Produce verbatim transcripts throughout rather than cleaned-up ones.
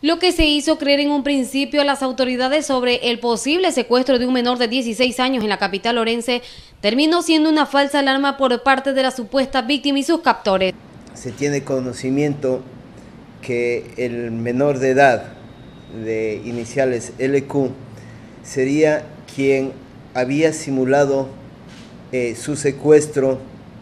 Lo que se hizo creer en un principio a las autoridades sobre el posible secuestro de un menor de dieciséis años en la capital orense terminó siendo una falsa alarma por parte de la supuesta víctima y sus captores. Se tiene conocimiento que el menor de edad de iniciales L Q sería quien había simulado eh, su secuestro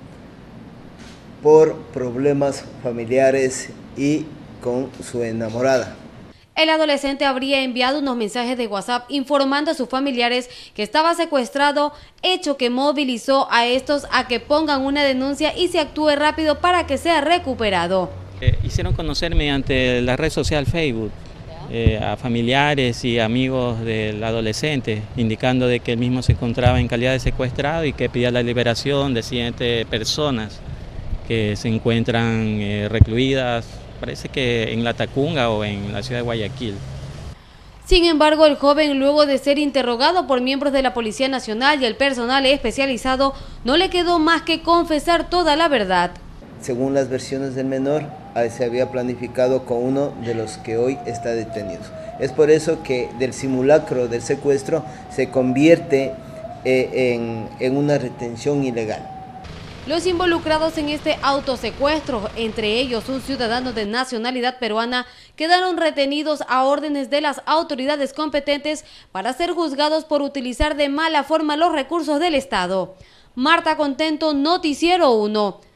por problemas familiares y con su enamorada. El adolescente habría enviado unos mensajes de WhatsApp informando a sus familiares que estaba secuestrado, hecho que movilizó a estos a que pongan una denuncia y se actúe rápido para que sea recuperado. Eh, hicieron conocer mediante la red social Facebook eh, a familiares y amigos del adolescente, indicando de que él mismo se encontraba en calidad de secuestrado y que pedía la liberación de siete personas que se encuentran eh, recluidas, parece que en La Tacunga o en la ciudad de Guayaquil. Sin embargo, el joven, luego de ser interrogado por miembros de la Policía Nacional y el personal especializado, no le quedó más que confesar toda la verdad. Según las versiones del menor, se había planificado con uno de los que hoy está detenido. Es por eso que del simulacro del secuestro se convierte eh, en, en una retención ilegal. Los involucrados en este autosecuestro, entre ellos un ciudadano de nacionalidad peruana, quedaron retenidos a órdenes de las autoridades competentes para ser juzgados por utilizar de mala forma los recursos del Estado. Marta Contento, Noticiero uno.